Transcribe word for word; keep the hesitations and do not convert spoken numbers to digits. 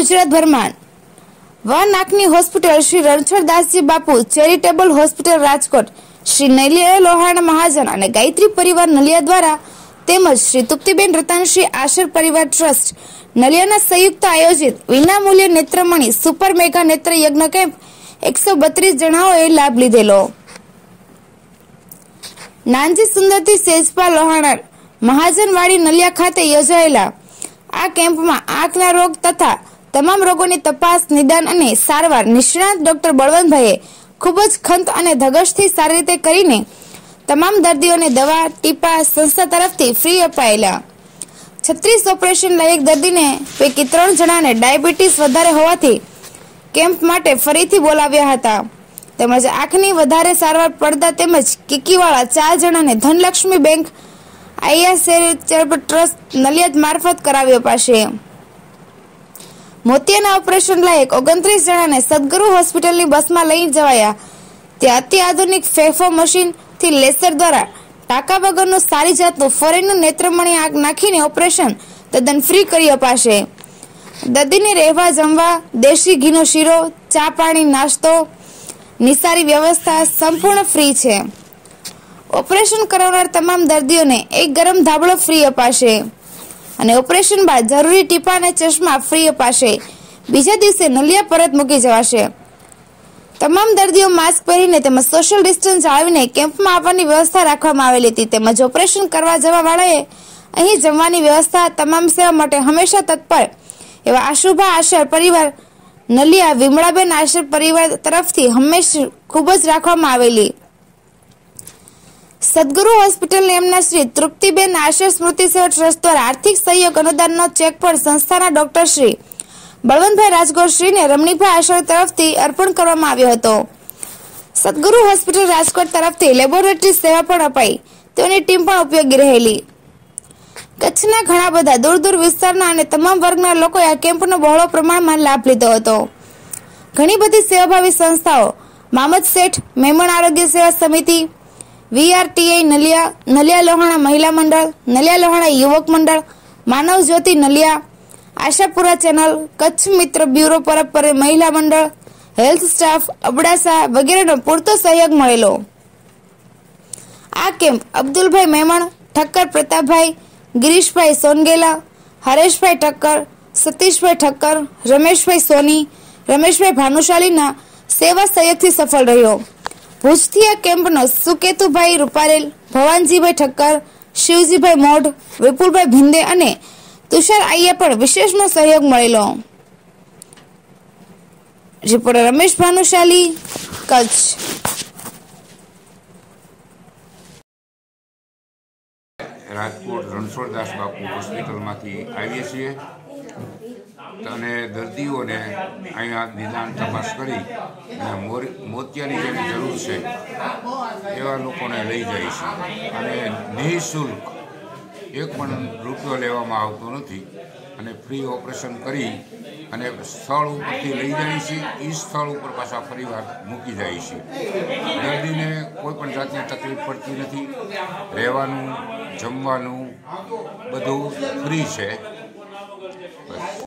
ગુજરાતભર માં વન આંખની hospital Shri Ranchhoddasji Bapu charitable hospital Rajkot, Shri Naliya Lohana Mahajan અને ગાયત્રી પરિવાર નલિયા દ્વારા તેમજ શ્રી તૃપ્તિબેન રતનશ્રી આશર પરિવાર ટ્રસ્ટ નલિયાના સંયુક્ત આયોજિત વિનામૂલ્ય નેત્રમણી સુપર મેગા નેત્ર યજ્ઞ કેમ્પ એકસો બત્રીસ જણાઓએ લાભ લીધેલો। નાનજી સુંદરથી સેજપાલ લોહાણા મહાજનવાડી નલિયા ખાતે યોજાયેલા આ કેમ્પમાં આંખના રોગ તથા તમામ રોગોની તપાસ, નિદાન અને સારવાર નિષ્ણાત ડોક્ટર બળવંતભાઈએ ખૂબ જ ખંત અને ધગશથી સારી રીતે કરીને તમામ દર્દીઓને દવા, ટીપા સંસ્થા તરફથી ફ્રી અપાયેલા। છત્રીસ ઓપરેશન લાયક દર્દીને પૈકી ત્રણ જણાને ડાયાબિટીસ વધારે હોવાથી કેમ્પ માટે ફરીથી બોલાવ્યા હતા, તેમજ આંખની વધારે સારવાર પડદા તેમજ કીકીવાળા ચાર જણાને Dhanlaxmi bank IR charitable trust નલિયાદ મારફત કરાવી અપાશે। મોતિયાના ઓપરેશન લાયક ઓગણત્રીસ જણાને સદગુરુ હોસ્પિટલની બસમાં લઈ જવાયા, ત્યાં અતિ આધુનિક ફેફો મશીન થી લેસર દ્વારા ટાંકા વગરનું સારી જાતનું ફોરેનનું નેત્રમણી આંખ નાખીને ઓપરેશન તદ્દન ફ્રી કરી અપાશે। દર્દીને રહેવા, જમવા, દેશી ઘીનો શીરો, ચા પાણી, નાસ્તો, નિસારી વ્યવસ્થા સંપૂર્ણ ફ્રી છે। ઓપરેશન કરાવનાર તમામ દર્દીઓને એક ગરમ ધાબળો ફ્રી અપાશે અને ઓપરેશન બાદ જરૂરી ટીપા અને ચશ્મા ફ્રી અપાશે। બીજા દિવસે નલિયા પરત મૂકી જવાશે। તમામ દર્દીઓ માસ્ક પહેરીને તેમજ સોશિયલ ડિસ્ટન્સ જાળવીને કેમ્પમાં આવવાની વ્યવસ્થા રાખવામાં આવેલી હતી, તેમજ ઓપરેશન કરવા જવા વાળાએ અહીં જમવાની વ્યવસ્થા, તમામ સેવા માટે હંમેશા તત્પર એવા આશુભા આશર પરિવાર નલિયા વિમળાબેન આશર પરિવાર તરફથી હંમેશા ખૂબ જ રાખવામાં આવેલી। સદગુરુ હોસ્પિટલ એમના શ્રી તૃપ્તિબેન આશર સ્મૃતિ સેવા ટ્રસ્ટ દ્વારા આર્થિક સહયોગ અનુદાનનો ચેક પણ સંસ્થાના ડોક્ટર શ્રી બળવંતભાઈ રાજગોરશ્રીને રમણીભાઈ આશર તરફથી અર્પણ કરવામાં આવ્યો હતો। સદગુરુ હોસ્પિટલ રાજકોટ તરફથી લેબોરેટરી સેવા પણ અપાઈ, તેઓની ટીમ પણ ઉપયોગી રહેલી। કચ્છના ઘણા બધા દૂર દૂર વિસ્તારના અને તમામ વર્ગના લોકોએ આ કેમ્પનો બહોળો પ્રમાણમાં લાભ લીધો હતો। ઘણી બધી સેવાભાવી સંસ્થાઓ, મામદ શેઠ મેમણ આરોગ્ય સેવા સમિતિ, વીઆરટીઆઈ નલિયા, નલિયા લોહાણા મહિલા મંડળ, નલિયા લોહાણા યુવક મંડળ, માનવ જ્યોતિ નલિયા, આશાપુરા ચેનલ, કચ્છ મિત્ર બ્યુરો પરપરે મહિલા મંડળ, હેલ્થ સ્ટાફ, અબડાસા વગેરેનો પૂરતો સહયોગ મળેલો। આ કેમ્પ અબ્દુલભાઈ મેમણ, ઠક્કર પ્રતાપભાઈ, ગિરીશભાઈ સોનગેલા, હરેશભાઈ ઠક્કર, સતીશભાઈ ઠક્કર, રમેશભાઈ સોની, રમેશભાઈ ભાનુશાલીના સેવા સહયોગથી સફળ રહ્યો। ભુજથી આ કેમ્પનો સુકેતુભાઈ રૂપારેલ, ભવાનજીભાઈ ઠક્કર, શિવજીભાઈ મોઢ, વિપુલભાઈ ભિંદે અને તુષાર આయ్યા પણ વિશેષનો સહયોગ મળેલો। રિપોર્ટર રમેશ ભાનુશાલી, કચ્છ। રાજકોટ રણછોડદાસ બાપુ હોસ્પિટલમાંથી આવીએ છીએ અને દર્દીઓને અહીંયા નિદાન તપાસ કરી અને મોતિયાની જેની જરૂર છે એવા લોકોને લઈ જાય છે અને નિઃશુલ્ક એક પણ રૂપિયો લેવામાં આવતો નથી અને ફ્રી ઓપરેશન કરી અને સ્થળ ઉપરથી લઈ જાય છે, એ સ્થળ ઉપર પાછા ફરીવાર મૂકી જાય છે। દર્દીને કોઈ પણ જાતની તકલીફ પડતી નથી, રહેવાનું, જમવાનું બધું ફ્રી છે।